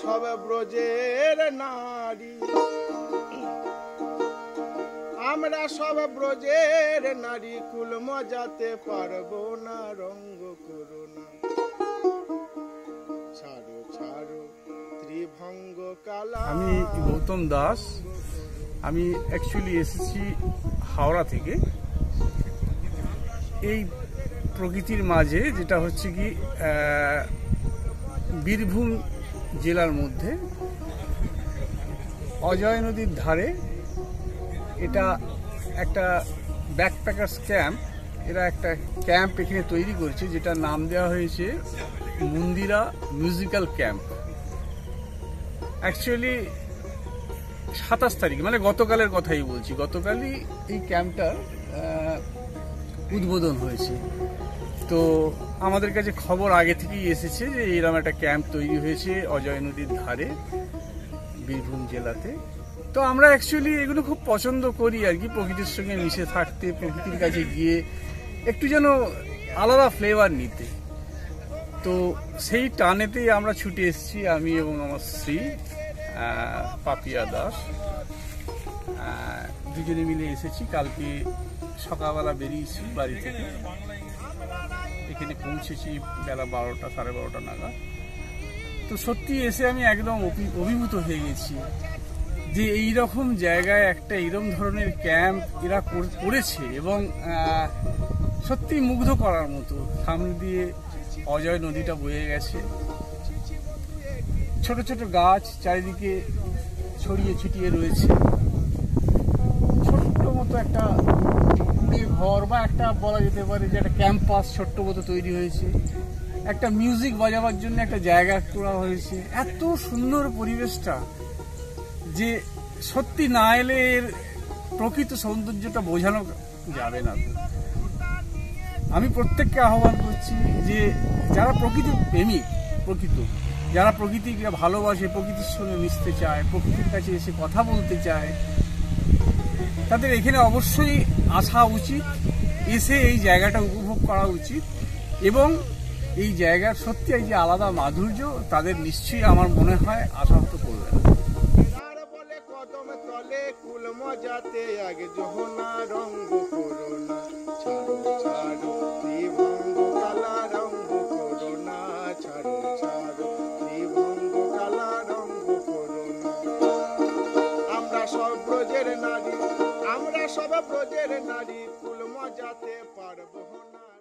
সব ব্রজের নারী, আমরা সব ব্রজের নারী, কুল মজাতে পারবো না, রঙ্গ করো না, ছাড়ো ছাড়ো ত্রিভঙ্গ কালা। আমি গৌতম দাস, আমি অ্যাকচুয়ালি এসেছি হাওড়া থেকে। এই প্রকৃতির মাঝে, যেটা হচ্ছে কি বীরভূম জেলার মধ্যে অজয় নদীর ধারে, এটা একটা ব্যাকপ্যাকার্স ক্যাম্প। এরা একটা ক্যাম্প এখানে তৈরি করেছে, যেটা নাম দেওয়া হয়েছে মন্দিরা মিউজিক্যাল ক্যাম্প। অ্যাকচুয়ালি 27 তারিখ, মানে গতকালের কথাই বলছি, গতকালই এই ক্যাম্পটার উদ্বোধন হয়েছে। তো আমাদের কাছে খবর আগে থেকেই এসেছে যে এরকম একটা ক্যাম্প তৈরি হয়েছে অজয় নদীর ধারে বীরভূম জেলাতে। তো আমরা অ্যাকচুয়ালি এগুলো খুব পছন্দ করি আর কি, প্রকৃতির সঙ্গে মিশে থাকতে, প্রকৃতির কাছে গিয়ে একটু যেন আলাদা ফ্লেভার নিতে। তো সেই টানেতেই আমরা ছুটে এসেছি, আমি এবং আমার স্ত্রী পাপিয়া দাস, দুজনে মিলে এসেছি। কালকে সকালবেলা বেরিয়েছি বাড়ি থেকে, এখানে পৌঁছেছি বেলা 12টা, 12:30 নাগাদ। তো সত্যি এসে আমি একদম অভিভূত হয়ে গেছি যে এইরকম জায়গায় একটা এইরকম ধরনের ক্যাম্প এরা করেছে, এবং সত্যি মুগ্ধ করার মতো। সামনে দিয়ে অজয় নদীটা বয়ে গেছে, ছোট ছোট গাছ চারিদিকে ছড়িয়ে ছিটিয়ে রয়েছে, ছোট্ট মতো একটা কুড়ে ঘর বা একটা বলা যেতে পারে যে একটা ক্যাম্পাস ছোট্ট মতো তৈরি হয়েছে। একটা মিউজিক বাজাবার জন্য একটা জায়গা করা হয়েছে। এত সুন্দর পরিবেশটা যে সত্যি না এলে এর প্রকৃত সৌন্দর্যটা বোঝানো যাবে না। আমি প্রত্যেককে আহ্বান করছি যে যারা প্রকৃতির প্রেমিক, যারা প্রকৃতিকে ভালোবাসে, প্রকৃতির সঙ্গে মিশতে চায়, প্রকৃতির কাছে এসে কথা বলতে চায়, তাদের এখানে অবশ্যই আসা উচিত, এসে এই জায়গাটা উপভোগ করা উচিত। এবং এই জায়গার সত্যি এই যে আলাদা মাধুর্য, তাদের নিশ্চয়ই আমার মনে হয় আশাহত করবে না। কদম তলে কুল মজাতে আগে যোহনা, রঙ্গ করো না, ছাড়ো ছাড়ো ত্রিভঙ্গ কালা, রঙ্গ করো না, ছাড়ো ছাড়ো ত্রিভঙ্গ কালা, রঙ্গ করো না। আমরা সব ব্রজের নারী, আমরা সব ব্রজের নারী, কুল মজাতে পারবো না।